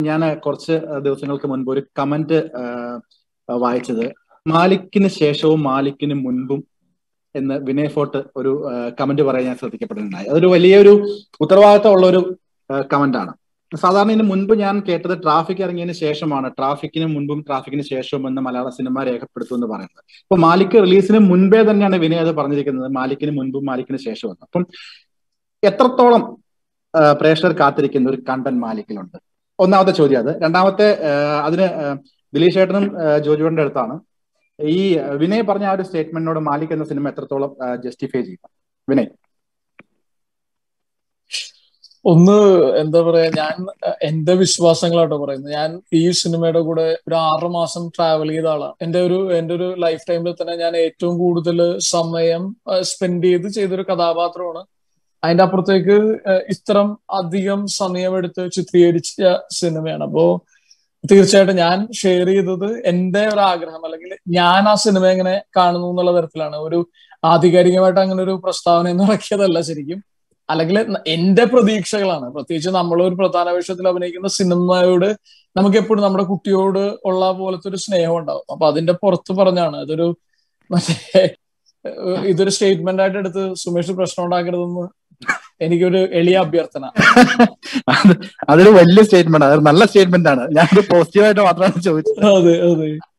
ഞാൻ കുറച്ച് ദിവസങ്ങൾക്ക് മുൻപ് ഒരു കമന്റ് വായിച്ചത്, മാലിക്കിന് ശേഷവും മാലിക്കിന് മുൻപും എന്ന് വിനയ് ഫോർട്ട് ഒരു കമന്റ് പറയാൻ ഞാൻ ശ്രദ്ധിക്കപ്പെട്ടിട്ടുണ്ടായി. അതൊരു വലിയൊരു ഉത്തരവാദിത്തമുള്ള ഒരു കമന്റ് ആണ്. സാധാരണ ഇതിന് മുൻപ് ഞാൻ കേട്ടത് ട്രാഫിക് ഇറങ്ങിയതിന് ശേഷമാണ് ട്രാഫിക്കിന് മുൻപും ട്രാഫിക്കിന് ശേഷവും എന്ന് മലയാള സിനിമ രേഖപ്പെടുത്തുമെന്ന് പറയുന്നത്. അപ്പൊ മാലിക് റിലീസിന് മുൻപേ തന്നെയാണ് വിനയ് അത് പറഞ്ഞിരിക്കുന്നത്, മാലിക്കിന് മുൻപും മാലിക്കിന് ശേഷവും. അപ്പം എത്രത്തോളം പ്രേക്ഷകർ കാത്തിരിക്കുന്ന ഒരു കണ്ടന്റ് മാലിക്കിലുണ്ട്? ഒന്നാമത്തെ ചോദ്യം അത്. രണ്ടാമത്തെ, അതിന് ദിലീഷ് ചേട്ടനും ജോജുവിന്റെ അടുത്താണ് ഈ വിനയ് പറഞ്ഞ ആ ഒരു സ്റ്റേറ്റ്മെന്റിനോട് മാലിക് എന്ന സിനിമ എത്രത്തോളം ജസ്റ്റിഫൈ ചെയ്യും? വിനയ്. ഒന്ന് എന്താ പറയാ, ഞാൻ എന്റെ വിശ്വാസങ്ങളാട്ടോ പറയുന്നത്. ഞാൻ ഈ സിനിമയുടെ കൂടെ ഒരു 6 മാസം ട്രാവൽ ചെയ്ത ആളാണ്. എന്റെ ഒരു ലൈഫ് ടൈമിൽ തന്നെ ഞാൻ ഏറ്റവും കൂടുതൽ സമയം സ്പെൻഡ് ചെയ്തൊരു കഥാപാത്രമാണ്. അതിന്റെ അപ്പുറത്തേക്ക് ഇത്രം അധികം സമയമെടുത്ത് ചിത്രീകരിച്ച സിനിമയാണ്. അപ്പോ തീർച്ചയായിട്ടും ഞാൻ ഷെയർ ചെയ്തത് എന്റെ ഒരു ആഗ്രഹം, അല്ലെങ്കിൽ ഞാൻ ആ സിനിമ എങ്ങനെ കാണുന്നു എന്നുള്ള തരത്തിലാണ്. ഒരു ആധികാരികമായിട്ട് അങ്ങനെ ഒരു പ്രസ്താവന ഇറക്കിയതല്ല ശരിക്കും, അല്ലെങ്കിൽ എന്റെ പ്രതീക്ഷകളാണ്. പ്രത്യേകിച്ച് നമ്മളൊരു പ്രധാന വേഷത്തിൽ അഭിനയിക്കുന്ന സിനിമയോട് നമുക്ക് എപ്പോഴും നമ്മുടെ കുട്ടിയോട് ഉള്ള പോലത്തെ ഒരു സ്നേഹം ഉണ്ടാവും. അപ്പൊ അതിന്റെ പുറത്ത് പറഞ്ഞാണ്. ഇതൊരു സ്റ്റേറ്റ്മെന്റ് ആയിട്ട് എടുത്ത് സുമേഷ് പ്രശ്നം ഉണ്ടാക്കരുതെന്ന് എനിക്കൊരു എളിയ അഭ്യർത്ഥന. അതൊരു വലിയ സ്റ്റേറ്റ്മെന്റ്, അതൊരു നല്ല സ്റ്റേറ്റ്മെന്റ് ആണ്. ഞാൻ പോസിറ്റീവായിട്ട് മാത്രമാണ് ചോദിച്ചത്. അതെ അതെ.